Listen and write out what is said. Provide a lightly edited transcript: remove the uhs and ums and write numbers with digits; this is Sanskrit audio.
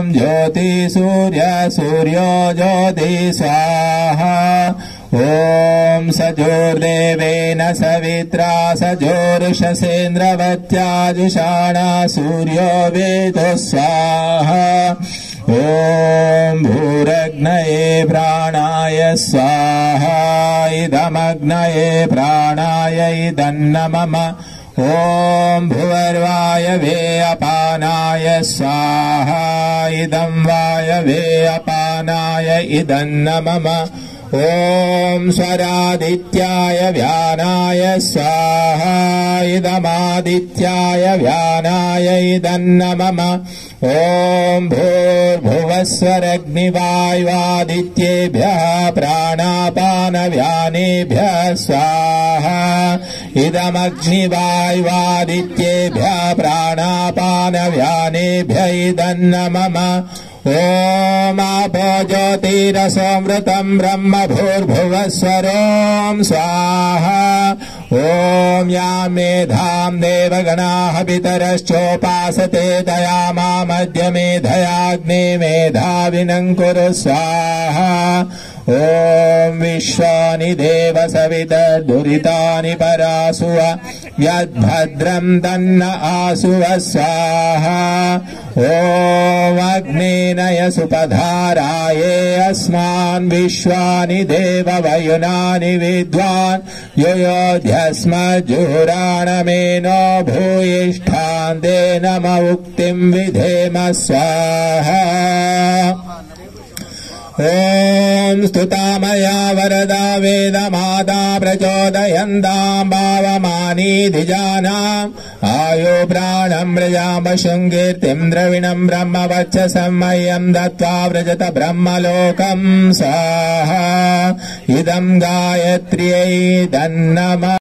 ज्योति सूर्य सूर्यो ज्योति स्वाहा ॐ सजोर्देवेन सवित्रा सजोर्षसेन्द्रवत्याजुषाणा सूर्यो वेदो स्वाहा ॐ भूरग्नये प्राणाय स्वाहा इदमग्नये प्राणाय इदन्नमम ॐ भुवर्वायवे अपानाय स्वाहा इदं वायवे अपानाय इदन्नमम ॐ स्वरादित्याय व्यानाय स्वाहा इदमादित्याय व्यानाय इदन्नमम ॐ भूर्भुवस्वरग्निवायुवादित्येभ्यः प्राणापानव्यानेभ्यः स्वाहा इदमग्निवायुवादित्येभ्यः प्राणापानव्यानेभ्यः इदन्नमम ॐ आपो ज्योतिरसोऽमृतं ब्रह्म भूर्भुवस्वरों स्वाहा ॐ यां मेधां देवगणाः पितरश्चोपासते तया मामद्य मेधयाग्ने मेधाविनं कुरु स्वाहा ॐ विश्वानि देव सवितर्दुरितानि परासुव यद्भद्रं तन्न आसुव स्वाहा ॐ अग्नेनय सुपधाराये अस्मान् विश्वानि देव वयुनानि विद्वान् युयोध्यस्मज्जुहुराणमेनो भूयिष्ठान्ते नम उक्तिं विधेम स्वाहा ॐ स्तुतामया वरदा वेदमाता प्रचोदयन्तां भावमानी धिजानाम् आयो प्राणं व्रजामशुङ्कीर्तिं द्रविणं ब्रह्मवक्षसं मह्यं दत्त्वा व्रजत ब्रह्मलोकं स्वाहा इदं गायत्र्यै तन्नमः।